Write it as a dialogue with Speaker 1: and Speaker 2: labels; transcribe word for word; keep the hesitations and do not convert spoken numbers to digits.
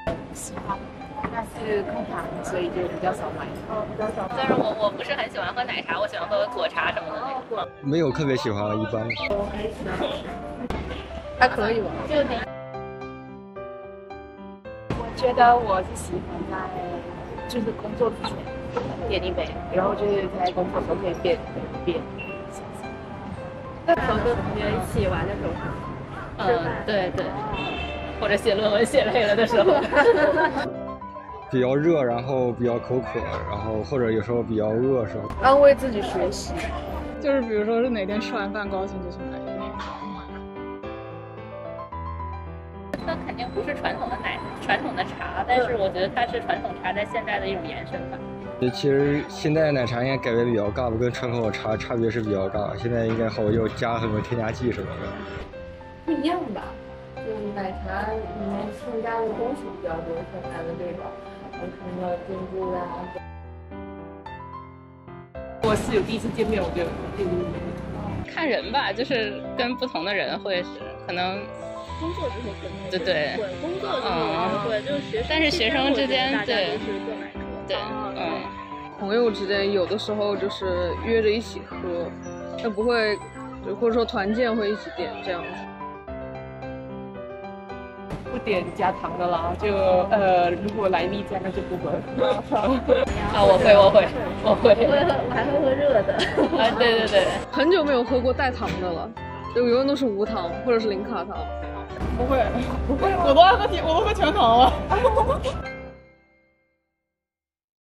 Speaker 1: 喜欢，但是控糖，所以就比较少买。哦，比较少。
Speaker 2: 但是我我不是很喜欢喝奶茶，我喜欢喝果茶什么的那种。
Speaker 3: 没有特别喜欢，一般。
Speaker 1: 还可以吧。
Speaker 2: 就你。
Speaker 1: 我觉得我是喜欢在就是工作之前点一杯，然后就是在工作时候可以边边。
Speaker 4: 和同学一起玩的时候。
Speaker 2: 嗯，对对。或者写论文写累了的时候。
Speaker 3: 比较热，然后比较口渴，然后或者有时候比较饿时候。
Speaker 1: 安慰自己学习，
Speaker 5: 就是比如说是哪天吃完饭高兴就去买一杯。
Speaker 2: 它肯定不是传统的奶传统的茶，但是我觉得它是传统茶在现代的一种延伸吧。
Speaker 3: 其实现在奶茶应该改变比较大吧，跟传统的茶差别是比较大。现在应该好要加很多添加剂什么的。
Speaker 1: 不一样吧？就是奶茶里面添加的东西比较多，像咱们这种什么珍珠啊。我室友第一次见面，我就就
Speaker 2: 看人吧，就是跟不同的人会是可能。
Speaker 4: 工作之后可能
Speaker 2: 对对，
Speaker 4: 对工作之后对，就是学生，
Speaker 2: 但是学生之间对，
Speaker 4: 就是各买各。
Speaker 2: 对，嗯，
Speaker 5: 朋友之间有的时候就是约着一起喝，但不会，或者说团建会一起点这样子。
Speaker 1: 不点加糖的啦，就呃，如果来蜜酱那就不喝。
Speaker 2: 啊，我会，我会，我会，
Speaker 4: 我会喝，我还会喝热的。
Speaker 2: 啊，对对对，
Speaker 5: 很久没有喝过带糖的了，就永远都是无糖或者是零卡糖。
Speaker 1: 不会，
Speaker 5: 不会，我都爱喝甜，我都喝全糖了。